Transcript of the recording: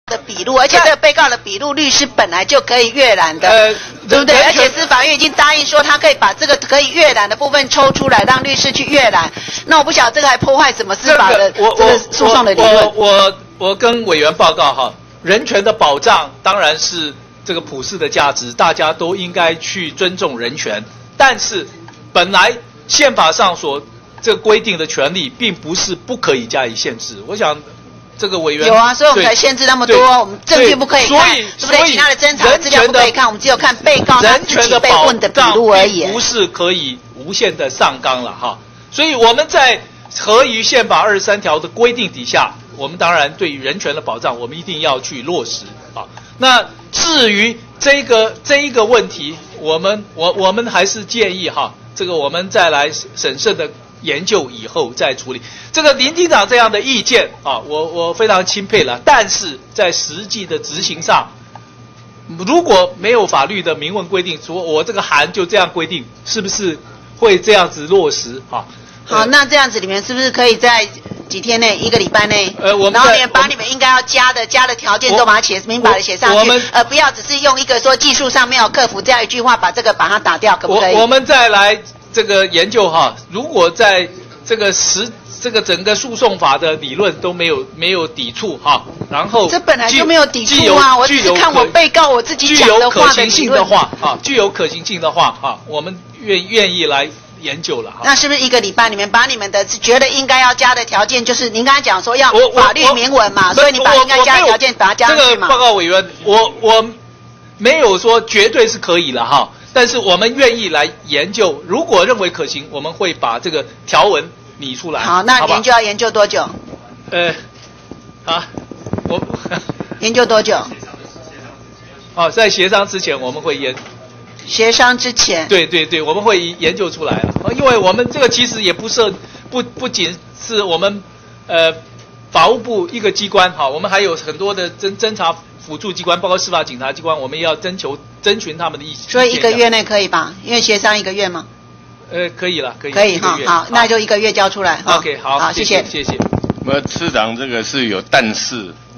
的笔录，而且这个被告的笔录，律师本来就可以阅览的，对不对？而且司法院已经答应说，他可以把这个可以阅览的部分抽出来，让律师去阅览。那我不晓得这个还破坏什么司法的这个诉讼的理论。 我跟委员报告哈，人权的保障当然是这个普世的价值，大家都应该去尊重人权。但是本来宪法上所这个规定的权利，并不是不可以加以限制。我想。这个委员有啊，所以我们才限制那么多，我们证据不可以看，对不对？其他的侦查资料不可以看，我们只有看被告他自己被问的笔录而已。 不是可以无限的上纲了哈。所以我们在合于宪法23条的规定底下，我们当然对于人权的保障，我们一定要去落实啊。那至于这一个问题，我们还是建议哈，这个我们再来审慎的研究以后再处理。这个林厅长这样的意见啊，我非常钦佩了。但是在实际的执行上，如果没有法律的明文规定，说我这个函就这样规定，是不是会这样子落实啊？ 好，那这样子里面是不是可以在几天内、1个礼拜内，然后把你们应该要加的条件都把它明白的写上去，不要只是用一个说技术上没有克服这样一句话把它打掉，可不可以？ 我们再来这个研究哈，如果在这个整个诉讼法的理论都没有抵触哈，然后这本来就没有抵触啊，我只是看我被告我自己讲的话的理论具有可行性的话啊，我们愿意来研究了哈。 那是不是1个礼拜里面把你们的觉得应该要加的条件，就是您刚才讲说要法律明文嘛，所以你把应该加的条件把它加上去嘛？ 这个报告委员，我没有说绝对是可以了哈，但是我们愿意来研究，如果认为可行，我们会把这个条文拟出来。 好，那研究要研究多久？研究多久？ 在协商之前我们会协商之前， 对，我们会研究出来了。因为我们这个其实也不仅是我们法务部一个机关哈，我们还有很多的侦查辅助机关，包括司法警察机关，我们也要征询他们的意见。 所以1个月内可以吧？因为协商1个月嘛。 可以了，可以哈，好，那就1个月交出来。 OK， 好， 谢谢。 谢谢。 次长这个是有但是。